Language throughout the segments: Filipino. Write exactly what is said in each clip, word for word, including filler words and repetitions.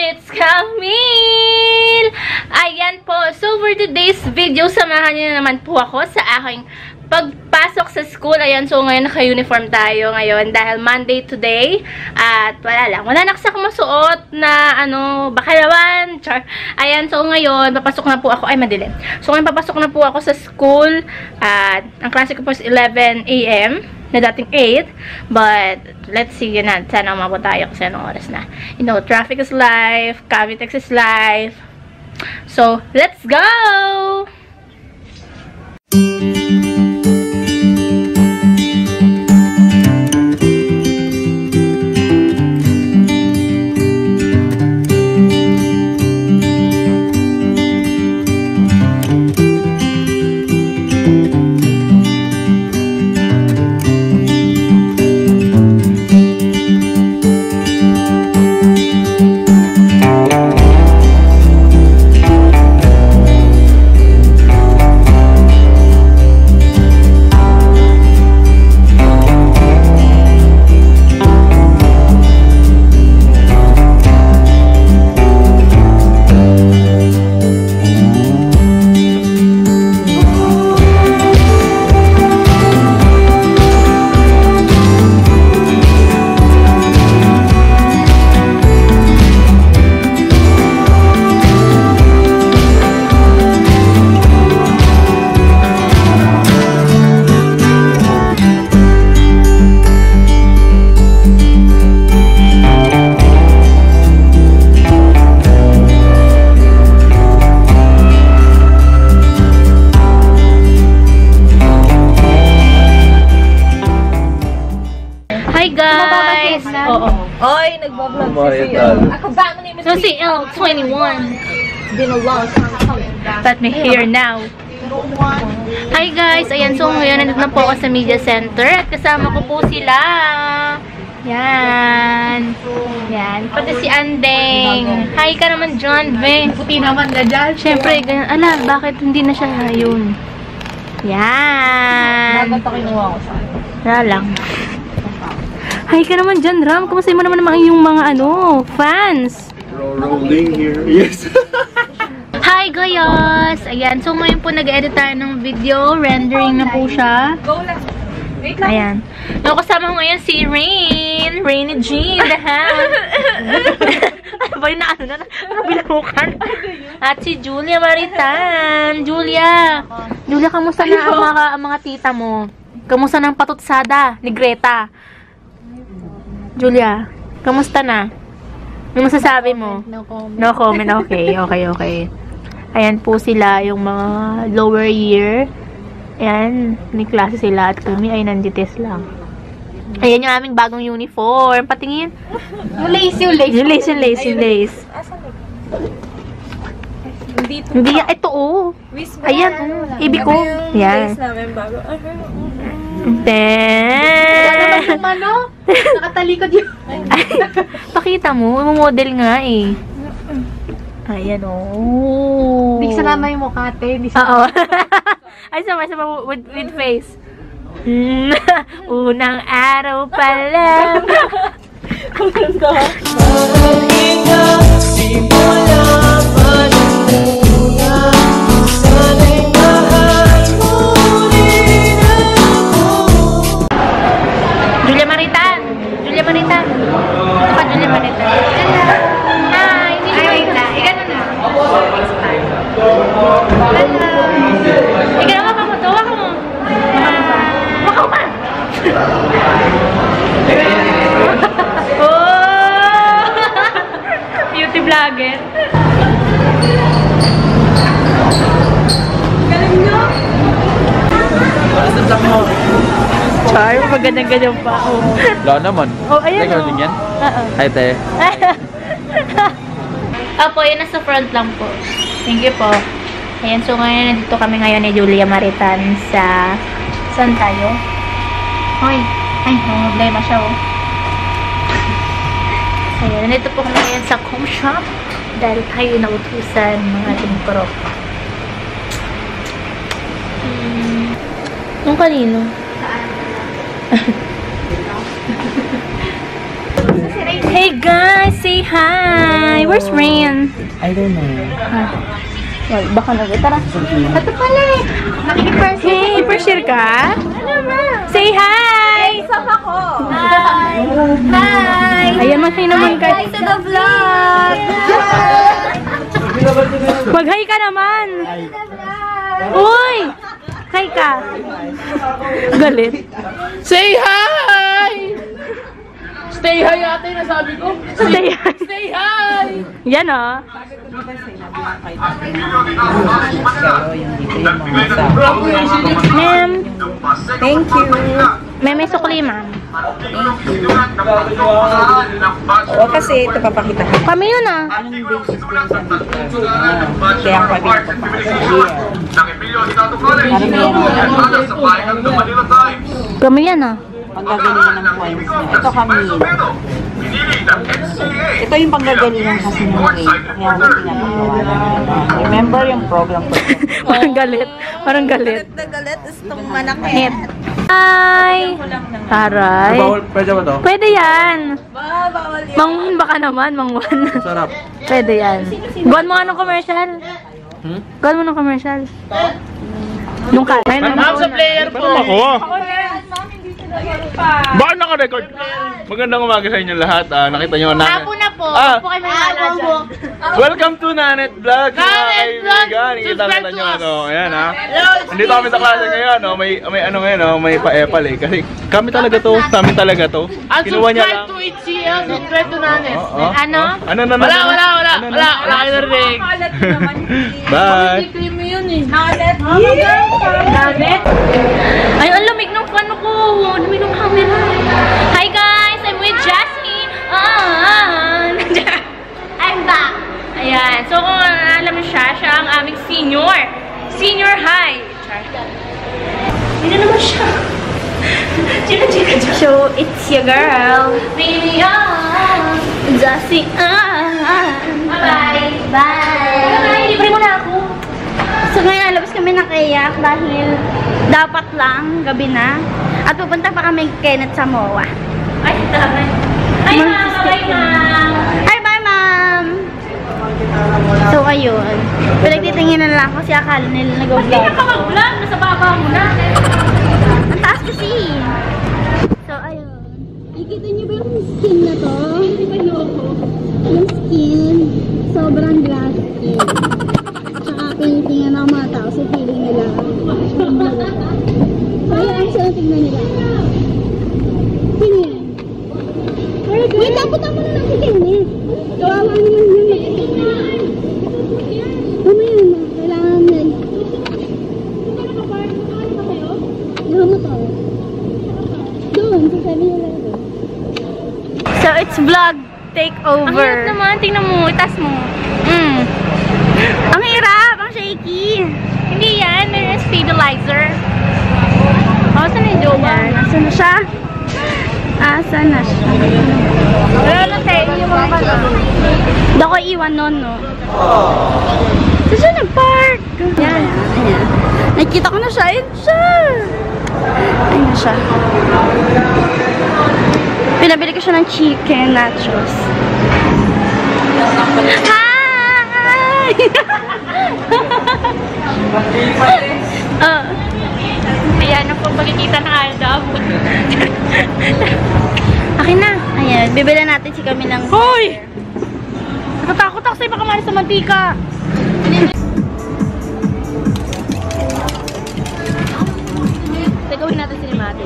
it's Camille! Ayan po. So, for today's video, samahan niyo naman po ako sa aking pagpasok sa school. Ayan, so ngayon naka-uniform tayo ngayon dahil Monday today. At wala lang. Wala na kasi ako masuot na, ano, bakalawan. Char. Ayan, so ngayon, papasok na po ako. Ay, madilim. So ngayon, papasok na po ako sa school. At ang klase ko po is eleven A M na dating eight. But, let's see, yun na. Sana umabot tayo kasi anong oras na. You know, traffic is life. Cavitex is life. So, let's go! Hi guys! Oo. Oy, nagbablog si C L. Ako ba mo ni So si L twenty-one. Been a long time. Let me hear now. Hi guys! Ayan, so ngayon nandito na po ako sa media center at kasama ko po sila. Yan. Yan. Pati si Andeng. Hi ka naman John, Ve. Puti naman na dyan. Siyempre, ganyan. Ala, bakit hindi na siya yun? Yan. Dapat ako kinuha ko sa Wala lang. Hi ka naman dyan, Ram. Kamusta mo naman naman yung mga ano, fans? Rolling here. Yes. Hi, guys! Ayan, so ngayon po nag-edit tayo ng video. Rendering na po siya. Go lang. Wait lang. Ayan. So, kasama ko ngayon si Rain. Rainy G in the house. Ano ba yun na ano na? Ano bilamukan? At si Julia Maritan. Julia. Julia, kamusta na ang mga, ang mga tita mo? Kamusta na ang patutsada ni Greta? Julia, kamusta na? Ano masasabi mo? No comment. No comment. Okay, okay, okay. Ayan po sila, yung mga lower year. Ayan, may klase sila at kami ay nandites lang. Ayan yung aming bagong uniform. Patingin. Yung lace, yung lace. Yung lace, yung lace, yung lace. Hindi to. Hindi yan. Ito, oh. Ayan, oh. Ibig ko. Ayan. namin bago. Then, Yung ano? Nakatalikod yun. pakita mo. Model nga eh. Ayan, oh. Hindi sanama yung mukha, te. Hindi Oo. Ay, sama, sama with, with face. Mm, unang araw pa lang. Ang ganda. Julia Maritan. Julia Maritan. Ito Julia Maritan. Hi. Ay, wait na. Igano na. Hello. Igano ka pa mo. Tawa ka mo. Wakaw pa. Oh! Beauty vlogger. Galing nyo? Char, magandang-gandang pa. Oh. Wala naman. Oh, ayan Ikaw oh. din yan? Oo. Hi, te. Opo, yun nasa front lang po. Thank you po. Ayan, so ngayon nandito kami ngayon ni Julia Maritan sa... Saan tayo? Hoy! Ay, problema siya oh. Ayan, nandito po kami ngayon sa home shop dahil tayo nautusan mga ating prop. Hmm. Yung kanino? Hey guys, say hi! Hi, where's Rain? I don't know. Ah. Well, baka na. Tara. Ito pala eh. Hey, per-share ka? Say hi! Stop ako. Hi! Hi! Ayan, mag-hi naman ka. Hi to the vlog. Mag-hi ka naman. Uy! Hi ka. Galit. Say hi! Stay high ate, nasabi ko. Stay hi. Stay high! Yan o. Ma'am. Thank you. May may sukli, ma'am. O kasi ito papakita ko. Kami yun ah. Anong basis ko sa Kaya ako kami Kami yan ah. Panggagalingan ng points niya. Ito kami. Ito yung panggagalingan kasi ng grade. Kaya ako pinapagawa namin. Remember yung program ko? Parang galit. Parang galit. Na galit is itong manakit. Hi! Taray. Bawal, pwede ba to? Pwede yan. Ba, bawal yan. Mangwan baka naman, mangwan. Sarap. Pwede yan. Gawin mo nga ng commercial. Hmm? Gawin mo ng commercial. Yung ka. Ayun, Ma'am, sa player po. Ako. Bakit naka-record? Magandang umaga sa inyo lahat. Ah, nakita nyo na. Hapon na po. Ah. Po kayo manala dyan. Welcome to Nanet Vlog. Nanet Vlog! Kita-kita nyo Subscribe to ano. Ayan ha. Nandito kami sa klase ngayon. No? May, may ano ngayon. No? May pa-epal eh. Kasi kami talaga to. Kami talaga to. Kinuha niya lang. to H C L, subscribe to Nanet. Oh, oh. Ano? Ano na? Wala, wala, wala, Ano na? wala, wala kayo narinig. Bye. Cream mo yun eh. Dagat? Ay, ang lamig ng ano ko. Lamig ng camera. Hi guys! I'm with Jasmine. Ah, I'm back. Ayan. So, kung alam mo siya, siya ang aming senior. Senior high. Hindi naman siya. Chika, chika, chika. So, it's your girl. Baby, ah. Jasmine, ah. Bye. Bye. Bye. Libre mo na ako. So ngayon, labas kami ng kayak dahil dapat lang, gabi na. At pupunta pa kami Kenneth sa M O A. Ay, dami. Ay, ma'am. Bye, ma'am. Ay, bye, ma'am. So, ayun. Pinagtitingin na lang kasi akala nila nag-vlog. Hindi ka pa mag-vlog. Nasa baba mo na. Ang taas kasi. So, ayun. Ikita niyo ba yung skin na to? Hindi ba yung skin? Sobrang glass skin. Tinitingnan ng mga tao sa feeling nila. Kaya ang sila tingnan nila. Sino yan? Wait, tapos ako na lang si Kenneth. Kawawa naman yun. Mamaya na, kailangan yan. Yung motor. Doon, sa sabi nila. So, it's vlog takeover. Ang hirap naman, tingnan mo, itas mo. Mm. Ang hirap, ang shaky. Hindi yan, may stabilizer. Oh, saan na yung jowa? Nasaan na siya? Asa na siya? Wala lang tayo yung mga pala. Hindi ako iwan nun, no? Saan siya nag-park? Yan, ayan. Nakikita ko na siya. Ayan siya. Ayan na siya. Pinabili ko siya ng chicken nachos. Hi! uh, ayan, ang pagkikita ng Aldab. Akin na. Ayan, bibili natin si kami ng... Hoy! Natatakot ako sa'yo, baka malis sa mantika. Tegawin natin si Limate.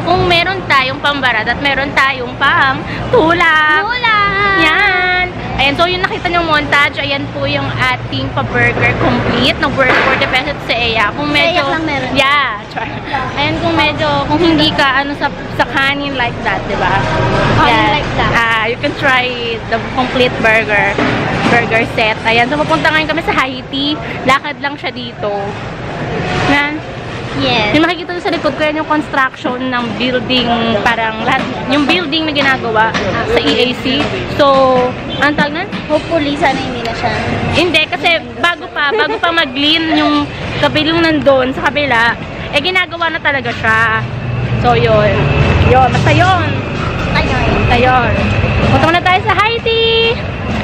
At meron tayong pang tulang. Tulang! Yan! Ayan, Ayan, so yung nakita nyo montage, ayan po yung ating pa-burger complete. Nag-worth forty pesos sa E A. Kung medyo, Sa E A lang meron. yeah, char. Ayan, kung medyo, kung hindi ka, ano, sa, sa kanin like that, diba? Kanin like that. Ah, you can try the complete burger, burger set. Ayan, so pupunta ngayon kami sa Haiti. Lakad lang siya dito. Yan. Yes. Yung makikita nyo sa likod ko, yan yung construction ng building, parang lahat, yung building na ginagawa sa E A C. So, anong tawag nun? Hopefully, sana hindi na siya. Hindi, kasi bago pa, bago pa mag-lean yung kabilong nandun sa kabila, eh ginagawa na talaga siya. So, yun. Yun, basta yun. Ayun. Basta yun. Punta na tayo sa Haiti!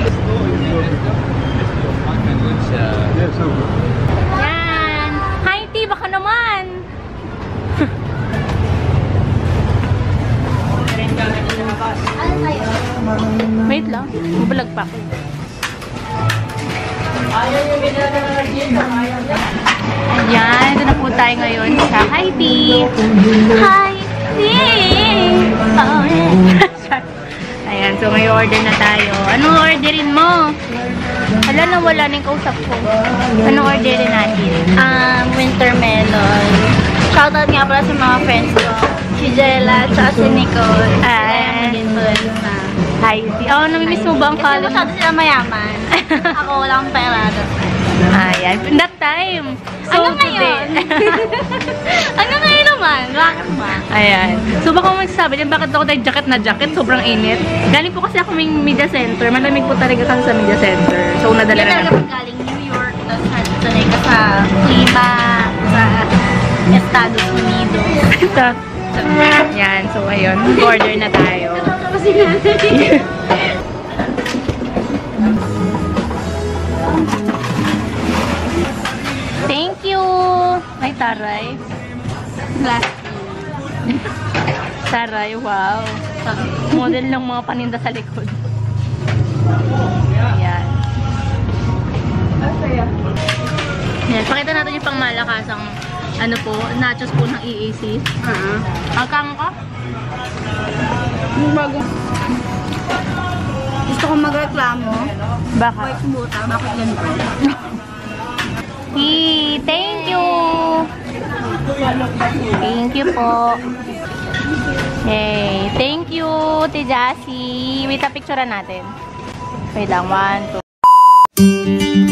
Yan. Haiti, baka naman! Ano tayo? Wait lang, mabalag pa ako. Ayan, ito na po tayo ngayon sa Haiti. Haiti! Oh, yeah. Ayan, so may order na tayo. Anong orderin mo? Hala, nawala na yung kausap ko. Anong orderin natin? Um, winter melon. Shoutout nga pala sa mga friends ko. Si Jella, tsaka si Nicole. Ah. Kaya mag-influence na. Haiti. Oh, namimiss mo ba ang Kasi college? masyado sila mayaman. Ako wala akong pera. Ayan, in that time. So, Ano ngayon? Ano ngayon naman? Bakit ba? Ayan. So baka mo magsasabi din, bakit ako tayo jacket na jacket? Sobrang init. Galing po kasi ako may media center. Malamig po talaga kasi sa media center. So nadala Hindi na talaga namin. pag galing New York, tapos sanay ka sa klima, sa Estados Unidos. Yan. So ayun, order na tayo. Thank you! Ay, taray. Glass. Taray, wow. Model ng mga paninda sa likod. Ayan. Yan, pakita natin yung pangmalakasang ano po, nachos po ng E A C. Uh-huh. Agkang ka? Bago. Gusto ko magreklamo. Baka. White sumuta, bakit ganito? Hey, thank you! Thank you po. Hey, thank you, Te Jassy. Wait, picturean natin. Wait lang, one, two.